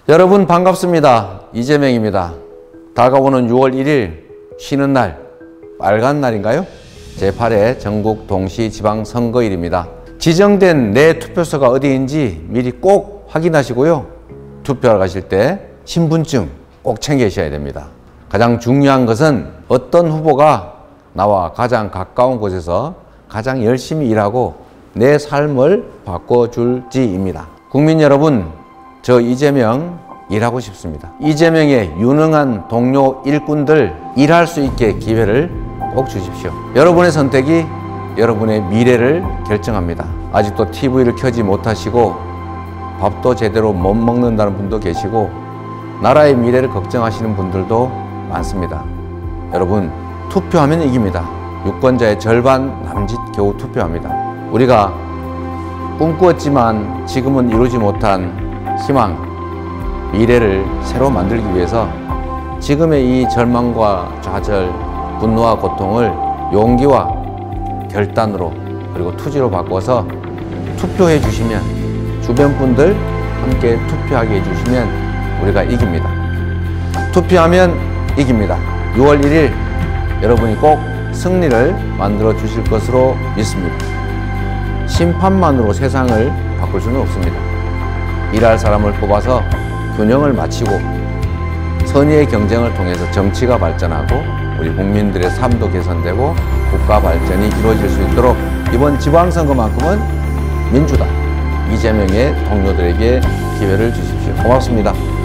여러분 반갑습니다. 이재명입니다. 다가오는 6월 1일 쉬는 날, 빨간 날인가요? 제8회 전국 동시지방선거일입니다. 지정된 내 투표소가 어디인지 미리 꼭 확인하시고요. 투표하러 가실 때 신분증 꼭 챙기셔야 됩니다. 가장 중요한 것은 어떤 후보가 나와 가장 가까운 곳에서 가장 열심히 일하고 내 삶을 바꿔줄지입니다. 국민 여러분, 저 이재명 일하고 싶습니다. 이재명의 유능한 동료 일꾼들 일할 수 있게 기회를 꼭 주십시오. 여러분의 선택이 여러분의 미래를 결정합니다. 아직도 TV를 켜지 못하시고 밥도 제대로 못 먹는다는 분도 계시고 나라의 미래를 걱정하시는 분들도 많습니다. 여러분, 투표하면 이깁니다. 유권자의 절반 남짓 겨우 투표합니다. 우리가 꿈꾸었지만 지금은 이루지 못한 희망, 미래를 새로 만들기 위해서 지금의 이 절망과 좌절, 분노와 고통을 용기와 결단으로 그리고 투지로 바꿔서 투표해 주시면, 주변 분들 함께 투표하게 해주시면 우리가 이깁니다. 투표하면 이깁니다. 6월 1일 여러분이 꼭 승리를 만들어 주실 것으로 믿습니다. 심판만으로 세상을 바꿀 수는 없습니다. 일할 사람을 뽑아서 균형을 맞추고 선의의 경쟁을 통해서 정치가 발전하고 우리 국민들의 삶도 개선되고 국가 발전이 이루어질 수 있도록 이번 지방선거만큼은 민주당, 이재명의 동료들에게 기회를 주십시오. 고맙습니다.